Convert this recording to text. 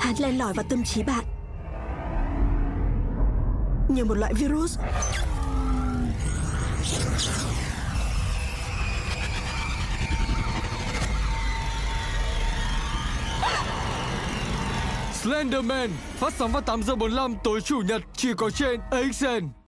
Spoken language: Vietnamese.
Hắn len lỏi vào tâm trí bạn như một loại virus. Slenderman phát sóng vào 8 giờ 45 tối Chủ nhật chỉ có trên AXN.